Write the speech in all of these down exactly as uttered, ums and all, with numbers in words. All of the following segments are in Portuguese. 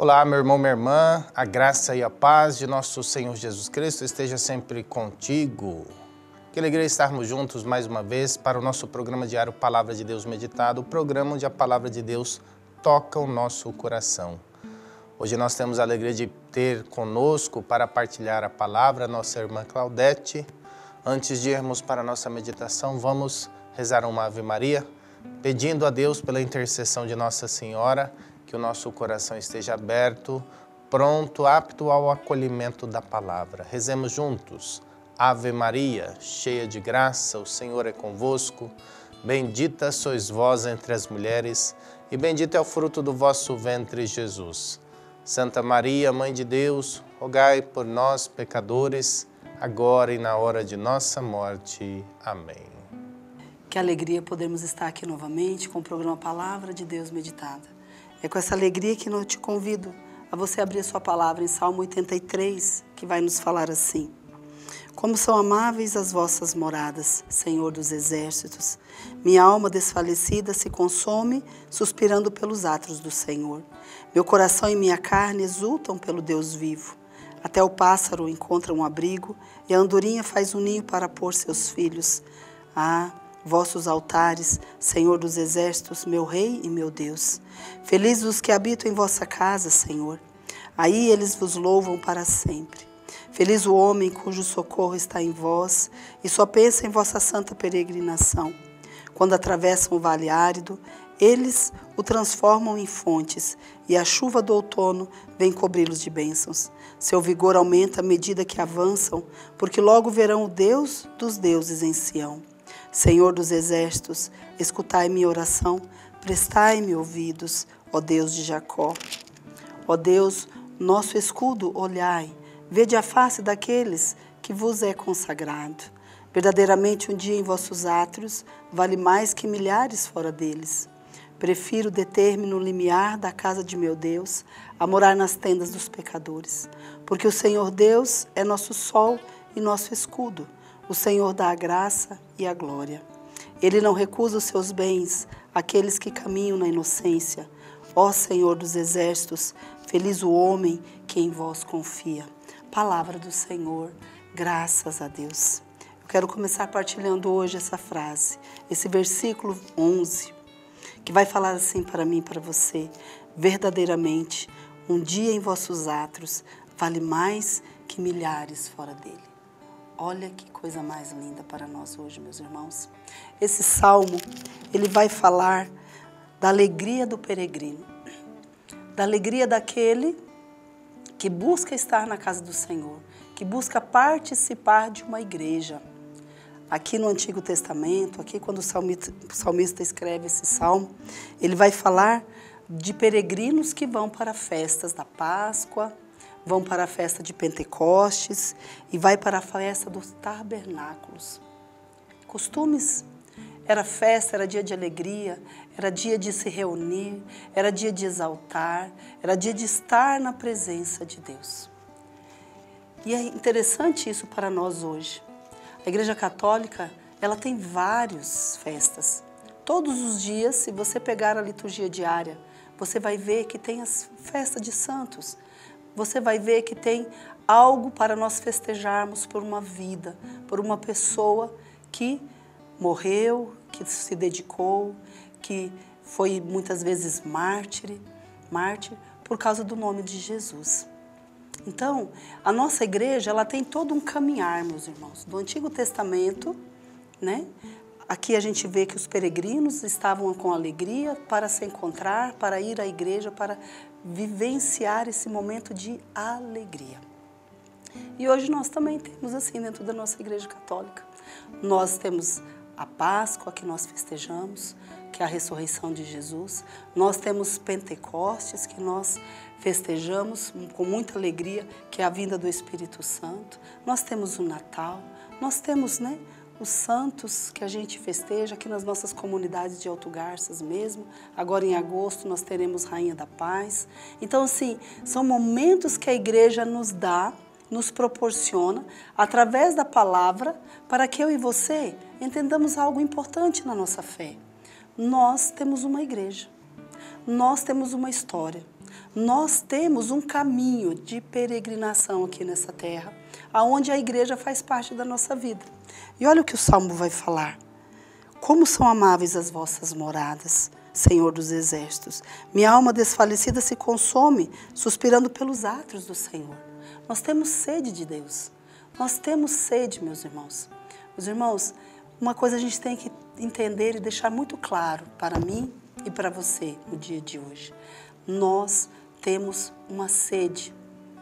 Olá, meu irmão, minha irmã, a graça e a paz de nosso Senhor Jesus Cristo esteja sempre contigo. Que alegria estarmos juntos mais uma vez para o nosso programa diário Palavra de Deus Meditado, o programa onde a Palavra de Deus toca o nosso coração. Hoje nós temos a alegria de ter conosco para partilhar a palavra a nossa irmã Claudete. Antes de irmos para a nossa meditação, vamos rezar uma Ave Maria, pedindo a Deus pela intercessão de Nossa Senhora, que o nosso coração esteja aberto, pronto, apto ao acolhimento da palavra. Rezemos juntos. Ave Maria, cheia de graça, o Senhor é convosco. Bendita sois vós entre as mulheres, e bendito é o fruto do vosso ventre, Jesus. Santa Maria, Mãe de Deus, rogai por nós, pecadores, agora e na hora de nossa morte. Amém. Que alegria podermos estar aqui novamente com o programa Palavra de Deus Meditada. É com essa alegria que eu te convido a você abrir a sua palavra em Salmo oitenta e três, que vai nos falar assim: como são amáveis as vossas moradas, Senhor dos exércitos. Minha alma desfalecida se consome, suspirando pelos atos do Senhor. Meu coração e minha carne exultam pelo Deus vivo. Até o pássaro encontra um abrigo e a andorinha faz um ninho para pôr seus filhos. Ah, vossos altares, Senhor dos exércitos, meu Rei e meu Deus. Felizes os que habitam em vossa casa, Senhor. Aí eles vos louvam para sempre. Feliz o homem cujo socorro está em vós e só pensa em vossa santa peregrinação. Quando atravessam o vale árido, eles o transformam em fontes e a chuva do outono vem cobri-los de bênçãos. Seu vigor aumenta à medida que avançam, porque logo verão o Deus dos deuses em Sião. Senhor dos exércitos, escutai minha oração, prestai-me ouvidos, ó Deus de Jacó. Ó Deus, nosso escudo, olhai, vede a face daqueles que vos é consagrado. Verdadeiramente um dia em vossos átrios vale mais que milhares fora deles. Prefiro deter-me no limiar da casa de meu Deus a morar nas tendas dos pecadores, porque o Senhor Deus é nosso sol e nosso escudo. O Senhor dá a graça e a glória. Ele não recusa os seus bens àqueles que caminham na inocência. Ó Senhor dos exércitos, feliz o homem que em vós confia. Palavra do Senhor, graças a Deus. Eu quero começar partilhando hoje essa frase, esse versículo onze, que vai falar assim para mim e para você: verdadeiramente, um dia em vossos átrios vale mais que milhares fora dele. Olha que coisa mais linda para nós hoje, meus irmãos. Esse salmo, ele vai falar da alegria do peregrino, da alegria daquele que busca estar na casa do Senhor, que busca participar de uma igreja. Aqui no Antigo Testamento, aqui quando o salmista, o salmista escreve esse salmo, ele vai falar de peregrinos que vão para festas da Páscoa, vão para a festa de Pentecostes e vai para a festa dos tabernáculos. Costumes, era festa, era dia de alegria, era dia de se reunir, era dia de exaltar, era dia de estar na presença de Deus. E é interessante isso para nós hoje. A Igreja Católica, ela tem várias festas. Todos os dias, se você pegar a liturgia diária, você vai ver que tem as festas de santos. Você vai ver que tem algo para nós festejarmos por uma vida, por uma pessoa que morreu, que se dedicou, que foi muitas vezes mártir, mártir por causa do nome de Jesus. Então, a nossa igreja, ela tem todo um caminhar, meus irmãos, do Antigo Testamento, né? Aqui a gente vê que os peregrinos estavam com alegria para se encontrar, para ir à igreja, para vivenciar esse momento de alegria. E hoje nós também temos assim dentro da nossa Igreja Católica. Nós temos a Páscoa que nós festejamos, que é a ressurreição de Jesus. Nós temos Pentecostes que nós festejamos com muita alegria, que é a vinda do Espírito Santo. Nós temos o Natal, nós temos, né, os santos que a gente festeja aqui nas nossas comunidades de Alto Garças mesmo. Agora em agosto nós teremos Rainha da Paz. Então assim, são momentos que a igreja nos dá, nos proporciona, através da palavra, para que eu e você entendamos algo importante na nossa fé. Nós temos uma igreja, nós temos uma história. Nós temos um caminho de peregrinação aqui nessa terra, aonde a igreja faz parte da nossa vida. E olha o que o Salmo vai falar. Como são amáveis as vossas moradas, Senhor dos exércitos. Minha alma desfalecida se consome, suspirando pelos átrios do Senhor. Nós temos sede de Deus. Nós temos sede, meus irmãos. Meus irmãos, uma coisa a gente tem que entender e deixar muito claro para mim e para você no dia de hoje. Nós temos uma sede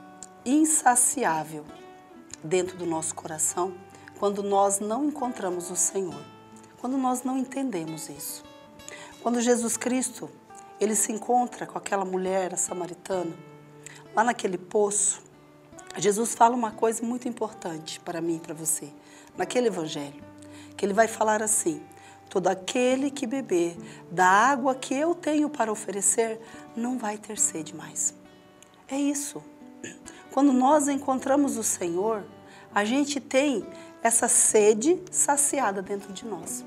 insaciável dentro do nosso coração quando nós não encontramos o Senhor, quando nós não entendemos isso. Quando Jesus Cristo, ele se encontra com aquela mulher, a samaritana, lá naquele poço, Jesus fala uma coisa muito importante para mim e para você, naquele evangelho, que ele vai falar assim: todo aquele que beber da água que eu tenho para oferecer, não vai ter sede mais. É isso. Quando nós encontramos o Senhor, a gente tem essa sede saciada dentro de nós.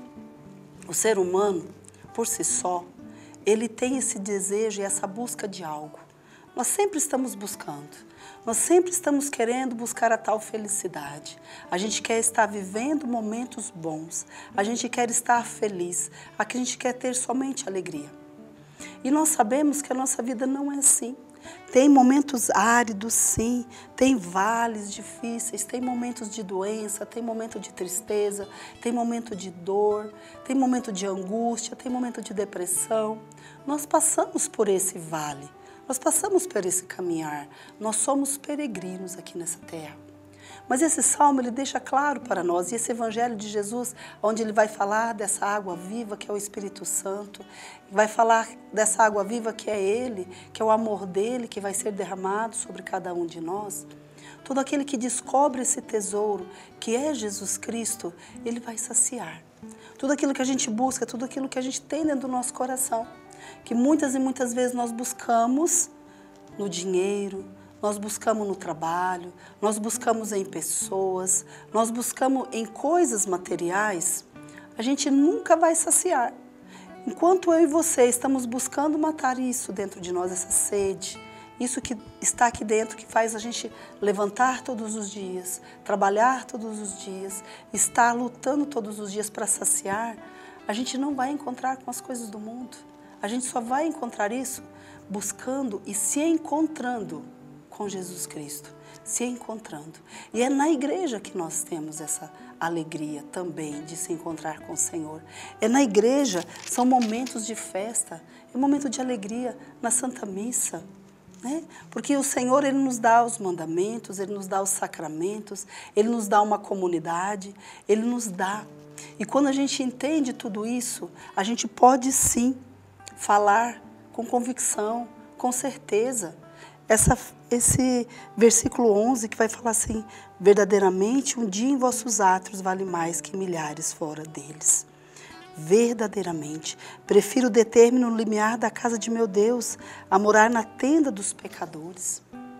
O ser humano, por si só, ele tem esse desejo e essa busca de algo. Nós sempre estamos buscando. Nós sempre estamos querendo buscar a tal felicidade. A gente quer estar vivendo momentos bons. A gente quer estar feliz. A gente quer ter somente alegria. E nós sabemos que a nossa vida não é assim. Tem momentos áridos, sim. Tem vales difíceis. Tem momentos de doença. Tem momento de tristeza. Tem momento de dor. Tem momento de angústia. Tem momento de depressão. Nós passamos por esse vale. Nós passamos por esse caminhar, nós somos peregrinos aqui nessa terra. Mas esse salmo, ele deixa claro para nós, e esse evangelho de Jesus, onde ele vai falar dessa água viva que é o Espírito Santo, vai falar dessa água viva que é ele, que é o amor dele, que vai ser derramado sobre cada um de nós. Todo aquele que descobre esse tesouro, que é Jesus Cristo, ele vai saciar. Tudo aquilo que a gente busca, tudo aquilo que a gente tem dentro do nosso coração, que muitas e muitas vezes nós buscamos no dinheiro, nós buscamos no trabalho, nós buscamos em pessoas, nós buscamos em coisas materiais, a gente nunca vai saciar. Enquanto eu e você estamos buscando matar isso dentro de nós, essa sede, isso que está aqui dentro, que faz a gente levantar todos os dias, trabalhar todos os dias, estar lutando todos os dias para saciar, a gente não vai encontrar com as coisas do mundo. A gente só vai encontrar isso buscando e se encontrando com Jesus Cristo, se encontrando. E é na igreja que nós temos essa alegria também de se encontrar com o Senhor. É na igreja, são momentos de festa, é um momento de alegria na Santa Missa, né? Porque o Senhor, ele nos dá os mandamentos, ele nos dá os sacramentos, ele nos dá uma comunidade, ele nos dá. E quando a gente entende tudo isso, a gente pode sim falar com convicção, com certeza. Essa, esse versículo onze que vai falar assim: verdadeiramente um dia em vossos átrios vale mais que milhares fora deles. Verdadeiramente, prefiro deter-me no limiar da casa de meu Deus a morar na tenda dos pecadores.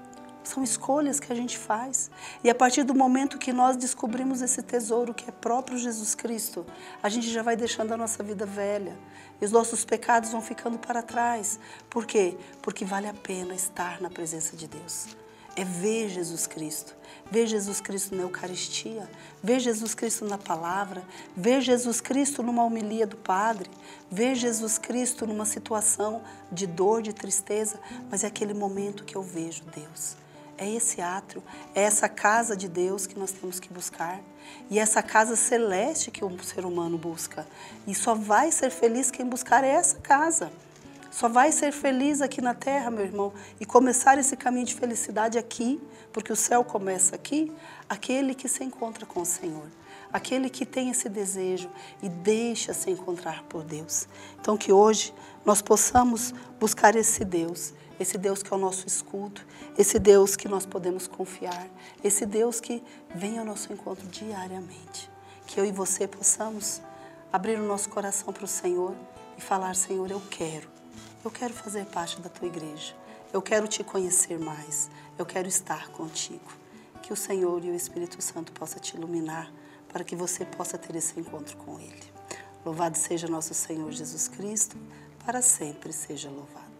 São escolhas que a gente faz. E a partir do momento que nós descobrimos esse tesouro que é próprio Jesus Cristo, a gente já vai deixando a nossa vida velha. E os nossos pecados vão ficando para trás. Por quê? Porque vale a pena estar na presença de Deus. É ver Jesus Cristo. Ver Jesus Cristo na Eucaristia. Ver Jesus Cristo na palavra. Ver Jesus Cristo numa homilia do Padre. Ver Jesus Cristo numa situação de dor, de tristeza. Mas é aquele momento que eu vejo Deus. É esse átrio, é essa casa de Deus que nós temos que buscar. E essa casa celeste que o ser humano busca. E só vai ser feliz quem buscar essa casa. Só vai ser feliz aqui na terra, meu irmão, e começar esse caminho de felicidade aqui, porque o céu começa aqui, aquele que se encontra com o Senhor. Aquele que tem esse desejo e deixa se encontrar por Deus. Então que hoje nós possamos buscar esse Deus, esse Deus que é o nosso escudo, esse Deus que nós podemos confiar, esse Deus que vem ao nosso encontro diariamente. Que eu e você possamos abrir o nosso coração para o Senhor e falar: Senhor, eu quero, eu quero fazer parte da Tua igreja, eu quero Te conhecer mais, eu quero estar contigo. Que o Senhor e o Espírito Santo possa te iluminar para que você possa ter esse encontro com Ele. Louvado seja nosso Senhor Jesus Cristo, para sempre seja louvado.